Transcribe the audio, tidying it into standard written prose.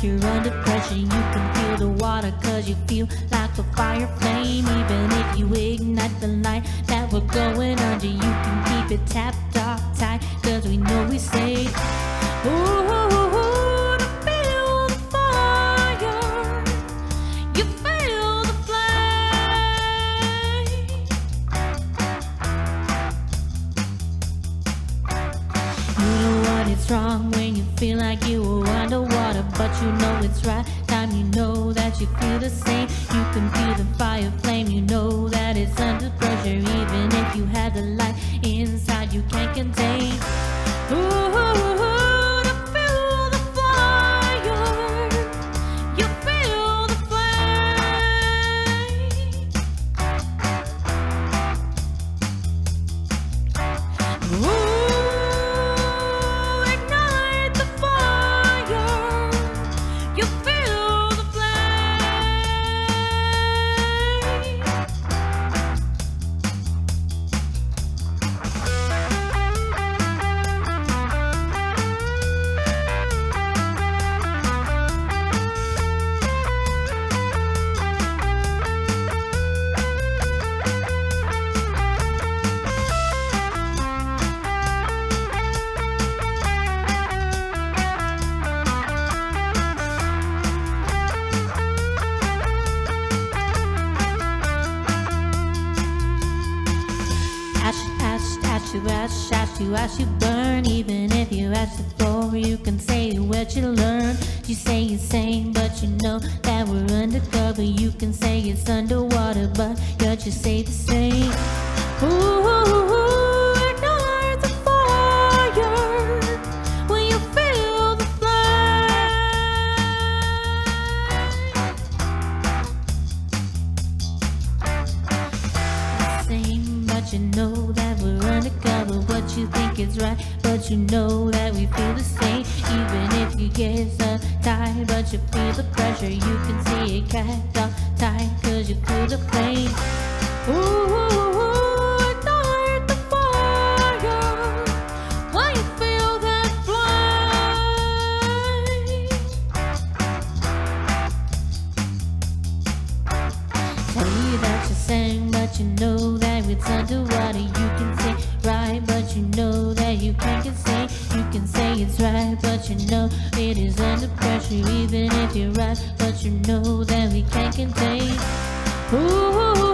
you're under pressure. You can feel the water cause you feel like a fire flame. Even if you ignite the light that we're going under, you can keep it tapped off tight cause we know we safe. Ooh, to feel the fire, you feel the flame. You know what is wrong when you feel like you are underwater, but you know it's right time. You know that you feel the same. You can feel the fire flame. You know that it's under pressure. Even if you have the light inside you can't contain. Ooh, to feel the fire, you feel the flame. Ooh, ignite the fire, you feel the flame. Ash, you burn. Even if you ask the floor, you can say what you learn. You say you're sane, but you know that we're undercover. You can say it's underwater, but you just say the same. Ooh, ignite the fire when you feel the flame. Same, but you know that we're undercover. What you think is right, but you know that we feel the same. Even if you get so tired, but you feel the pressure. You can see it cracked off tight cause you feel the flame. Ooh, ignite the fire when you feel that flame. Tell you that you're saying, but you know that it's underwater. You can say right, but you know that you can't say. You can say it's right, but you know it is under pressure. Even if you're right, but you know that we can't contain. Ooh.